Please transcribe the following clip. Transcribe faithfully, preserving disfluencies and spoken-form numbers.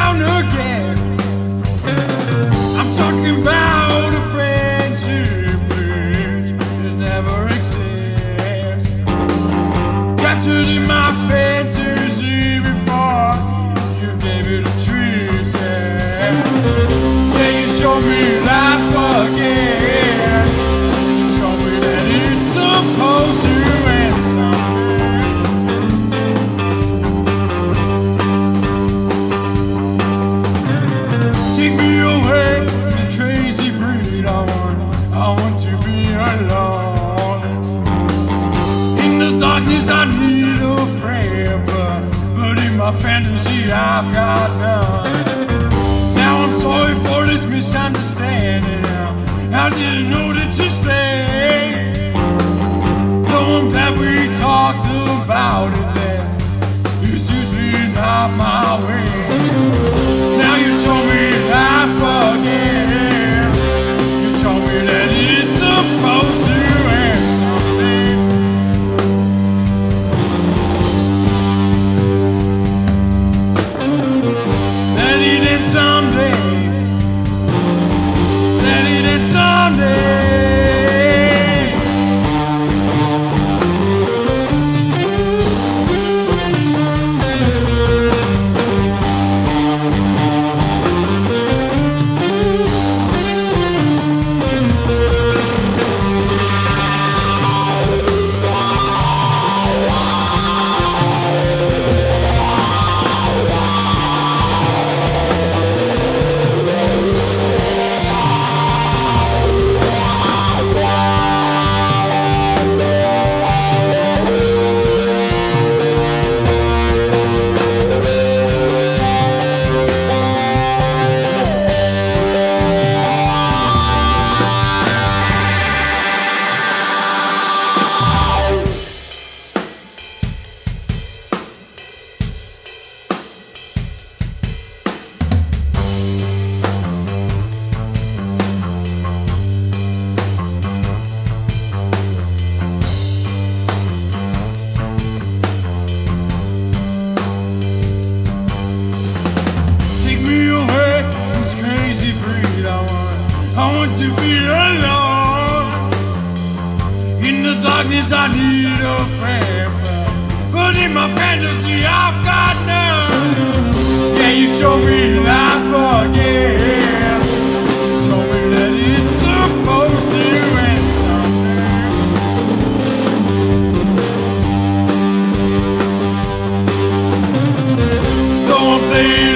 down again. I'm talking about a friendship which has never existed. Captured in my fantasy before you gave it a treason. Yeah, you showed me life again. You told me that it's supposed to end someday. Take me away from the crazy breed I want. I want to be alone. In the darkness I need a friend, but, but in my fantasy I've got none. Now I'm sorry for this misunderstanding. I didn't know that you stay. Though I'm glad we talked about it, that it's usually not my way. Now you show me life again. You told me that it's supposed to end someday. That it end someday. That it end someday. Crazy breed I want. I want to be alone. In the darkness I need a friend, but, but in my fantasy I've got none. Yeah, you show me life again. You told me that it's supposed to end someday. Though I'm playing